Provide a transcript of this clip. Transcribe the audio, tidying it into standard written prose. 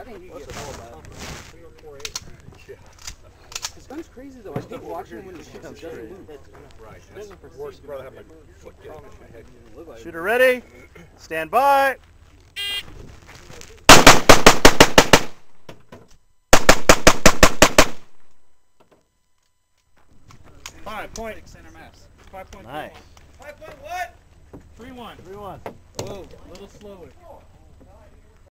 think you get all that. His gun's crazy though. I keep watching him when he shoots. It doesn't move. Right. That's worse. Brother, have my foot get on my head. Shooter ready. Stand by. Center mass. 5.1. Nice. 5 point what? 3-1. 3-1. Oh, a little slower.